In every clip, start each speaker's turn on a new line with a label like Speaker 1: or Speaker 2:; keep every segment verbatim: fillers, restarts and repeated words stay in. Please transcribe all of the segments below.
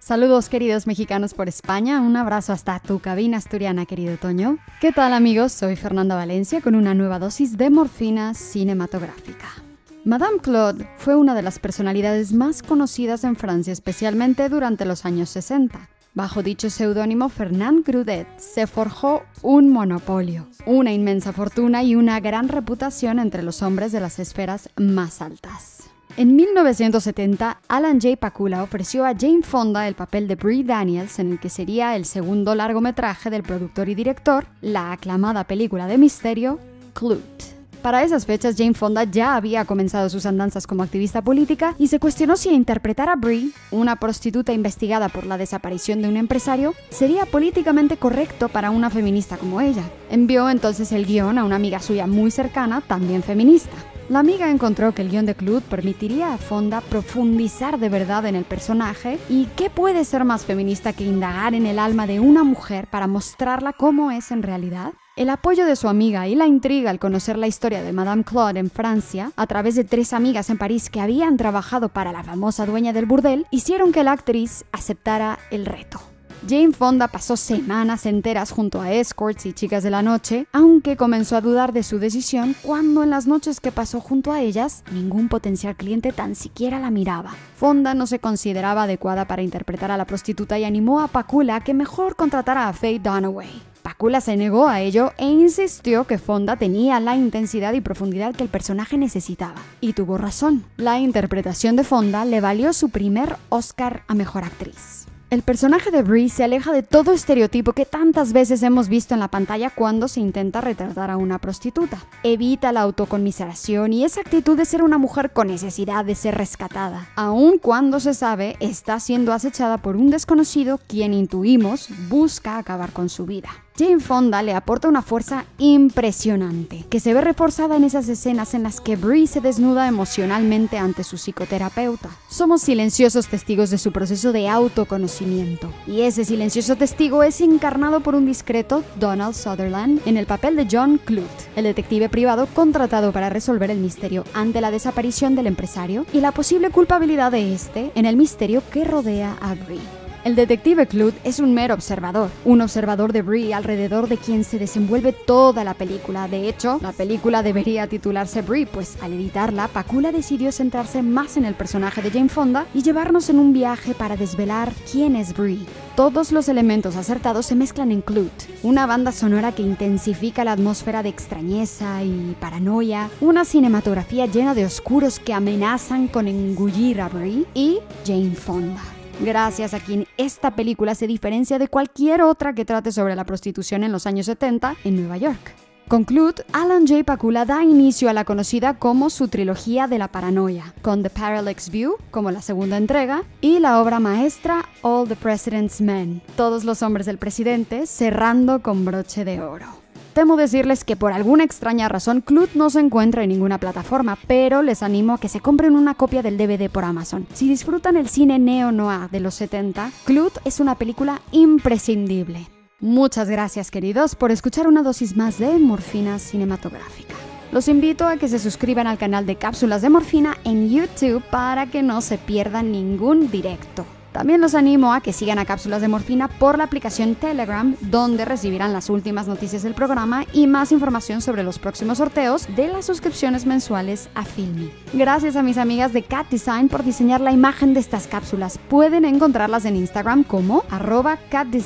Speaker 1: Saludos queridos mexicanos por España, un abrazo hasta tu cabina asturiana, querido Toño. ¿Qué tal amigos? Soy Fernanda Valencia con una nueva dosis de morfina cinematográfica. Madame Claude fue una de las personalidades más conocidas en Francia, especialmente durante los años sesenta. Bajo dicho seudónimo, Fernand Grudet se forjó un monopolio, una inmensa fortuna y una gran reputación entre los hombres de las esferas más altas. En mil novecientos setenta, Alan J. Pakula ofreció a Jane Fonda el papel de Bree Daniels en el que sería el segundo largometraje del productor y director, la aclamada película de misterio Klute. Para esas fechas, Jane Fonda ya había comenzado sus andanzas como activista política y se cuestionó si interpretar a Bree, una prostituta investigada por la desaparición de un empresario, sería políticamente correcto para una feminista como ella. Envió entonces el guión a una amiga suya muy cercana, también feminista. La amiga encontró que el guión de Klute permitiría a Fonda profundizar de verdad en el personaje y ¿qué puede ser más feminista que indagar en el alma de una mujer para mostrarla cómo es en realidad? El apoyo de su amiga y la intriga al conocer la historia de Madame Claude en Francia, a través de tres amigas en París que habían trabajado para la famosa dueña del burdel, hicieron que la actriz aceptara el reto. Jane Fonda pasó semanas enteras junto a escorts y chicas de la noche, aunque comenzó a dudar de su decisión cuando en las noches que pasó junto a ellas, ningún potencial cliente tan siquiera la miraba. Fonda no se consideraba adecuada para interpretar a la prostituta y animó a Pakula a que mejor contratara a Faye Dunaway. Pakula se negó a ello e insistió que Fonda tenía la intensidad y profundidad que el personaje necesitaba. Y tuvo razón. La interpretación de Fonda le valió su primer Oscar a Mejor Actriz. El personaje de Bree se aleja de todo estereotipo que tantas veces hemos visto en la pantalla cuando se intenta retratar a una prostituta. Evita la autoconmiseración y esa actitud de ser una mujer con necesidad de ser rescatada. Aun cuando se sabe, está siendo acechada por un desconocido quien intuimos busca acabar con su vida. Jane Fonda le aporta una fuerza impresionante, que se ve reforzada en esas escenas en las que Bree se desnuda emocionalmente ante su psicoterapeuta. Somos silenciosos testigos de su proceso de autoconocimiento, y ese silencioso testigo es encarnado por un discreto Donald Sutherland en el papel de John Klute, el detective privado contratado para resolver el misterio ante la desaparición del empresario y la posible culpabilidad de este en el misterio que rodea a Bree. El detective Klute es un mero observador, un observador de Bree alrededor de quien se desenvuelve toda la película. De hecho, la película debería titularse Bree, pues al editarla, Pakula decidió centrarse más en el personaje de Jane Fonda y llevarnos en un viaje para desvelar quién es Bree. Todos los elementos acertados se mezclan en Klute, una banda sonora que intensifica la atmósfera de extrañeza y paranoia, una cinematografía llena de oscuros que amenazan con engullir a Bree y Jane Fonda. Gracias a quien esta película se diferencia de cualquier otra que trate sobre la prostitución en los años setenta en Nueva York. Con Klute, Alan J. Pakula da inicio a la conocida como su trilogía de la paranoia, con The Parallax View como la segunda entrega y la obra maestra All the President's Men, Todos los hombres del presidente, cerrando con broche de oro. Temo decirles que por alguna extraña razón Klute no se encuentra en ninguna plataforma, pero les animo a que se compren una copia del D V D por Amazon. Si disfrutan el cine neo-noir de los setenta, Klute es una película imprescindible. Muchas gracias queridos por escuchar una dosis más de morfina cinematográfica. Los invito a que se suscriban al canal de Cápsulas de Morfina en YouTube para que no se pierdan ningún directo. También los animo a que sigan a Cápsulas de Morfina por la aplicación Telegram, donde recibirán las últimas noticias del programa y más información sobre los próximos sorteos de las suscripciones mensuales a Filmi. Gracias a mis amigas de Cat Design por diseñar la imagen de estas cápsulas. Pueden encontrarlas en Instagram como arroba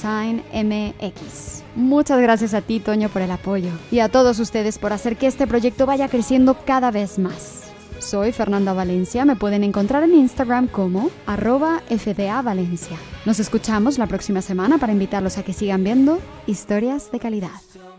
Speaker 1: catdesignmx. Muchas gracias a ti, Toño, por el apoyo y a todos ustedes por hacer que este proyecto vaya creciendo cada vez más. Soy Fernanda Valencia, me pueden encontrar en Instagram como arroba fdavalencia. Nos escuchamos la próxima semana para invitarlos a que sigan viendo historias de calidad.